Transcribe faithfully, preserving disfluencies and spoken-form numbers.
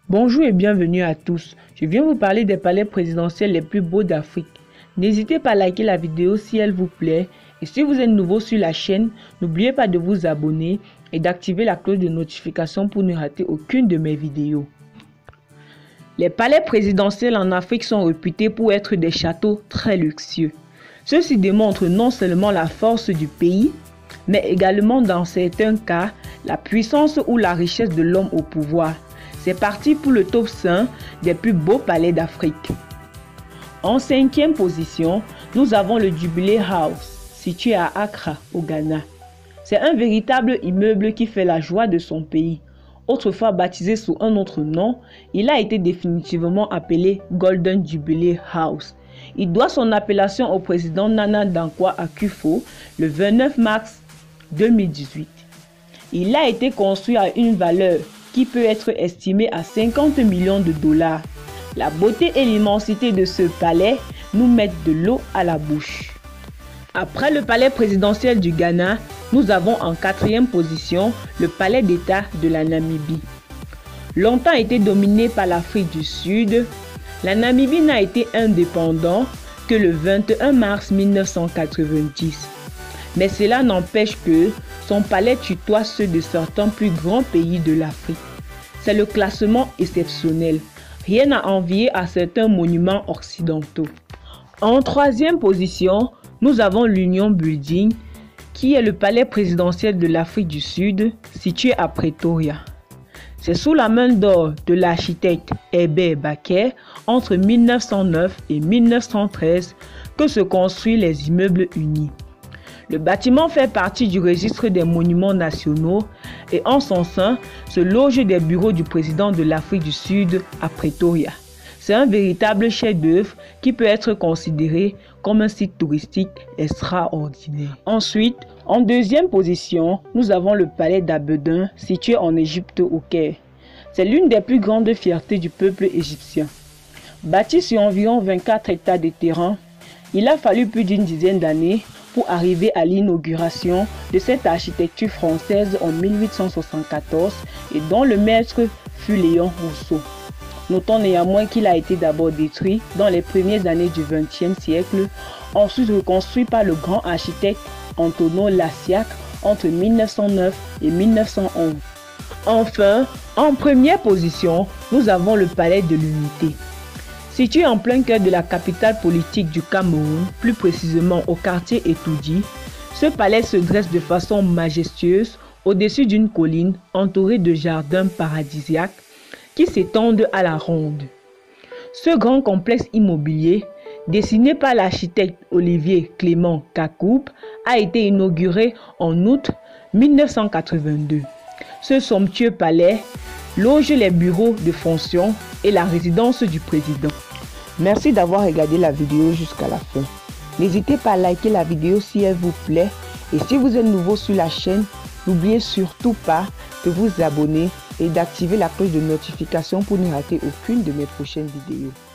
Bonjour et bienvenue à tous. Je viens vous parler des palais présidentiels les plus beaux d'Afrique. N'hésitez pas à liker la vidéo si elle vous plaît. Et si vous êtes nouveau sur la chaîne, n'oubliez pas de vous abonner et d'activer la cloche de notification pour ne rater aucune de mes vidéos. Les palais présidentiels en Afrique sont réputés pour être des châteaux très luxueux. Ceci démontre non seulement la force du pays, mais également dans certains cas, la puissance ou la richesse de l'homme au pouvoir. C'est parti pour le top cinq des plus beaux palais d'Afrique. En cinquième position, nous avons le Jubilee House, situé à Accra, au Ghana. C'est un véritable immeuble qui fait la joie de son pays. Autrefois baptisé sous un autre nom, il a été définitivement appelé Golden Jubilee House. Il doit son appellation au président Nana Dankwa Akufo le vingt-neuf mars deux mille dix-huit. Il a été construit à une valeur qui peut être estimée à cinquante millions de dollars. La beauté et l'immensité de ce palais nous mettent de l'eau à la bouche. Après le palais présidentiel du Ghana, nous avons en quatrième position le palais d'État de la Namibie. Longtemps été dominé par l'Afrique du Sud, la Namibie n'a été indépendante que le vingt et un mars mille neuf cent quatre-vingt-dix. Mais cela n'empêche que son palais tutoie ceux de certains plus grands pays de l'Afrique. C'est le classement exceptionnel. Rien à envier à certains monuments occidentaux. En troisième position, nous avons l'Union Building, qui est le palais présidentiel de l'Afrique du Sud, situé à Pretoria. C'est sous la main d'or de l'architecte Herbert Baker, entre mille neuf cent neuf et mille neuf cent treize, que se construisent les immeubles unis. Le bâtiment fait partie du registre des monuments nationaux et en son sein se logent des bureaux du président de l'Afrique du Sud à Pretoria. C'est un véritable chef-d'œuvre qui peut être considéré comme un site touristique extraordinaire. Ensuite, en deuxième position, nous avons le palais d'Abedin situé en Égypte au Caire. C'est l'une des plus grandes fiertés du peuple égyptien. Bâti sur environ vingt-quatre hectares de terrain, il a fallu plus d'une dizaine d'années pour arriver à l'inauguration de cette architecture française en mille huit cent soixante-quatorze et dont le maître fut Léon Rousseau. Notons néanmoins qu'il a été d'abord détruit dans les premières années du vingtième siècle, ensuite reconstruit par le grand architecte Antonio Lassiac entre mille neuf cent neuf et mille neuf cent onze. Enfin, en première position, nous avons le palais de l'Unité. Situé en plein cœur de la capitale politique du Cameroun, plus précisément au quartier Etoudi, ce palais se dresse de façon majestueuse au-dessus d'une colline entourée de jardins paradisiaques qui s'étendent à la ronde. Ce grand complexe immobilier, dessiné par l'architecte Olivier Clément Kakoub, a été inauguré en août mille neuf cent quatre-vingt-deux. Ce somptueux palais loge les bureaux de fonction et la résidence du président. Merci d'avoir regardé la vidéo jusqu'à la fin. N'hésitez pas à liker la vidéo si elle vous plaît. Et si vous êtes nouveau sur la chaîne, n'oubliez surtout pas de vous abonner et d'activer la cloche de notification pour ne rater aucune de mes prochaines vidéos.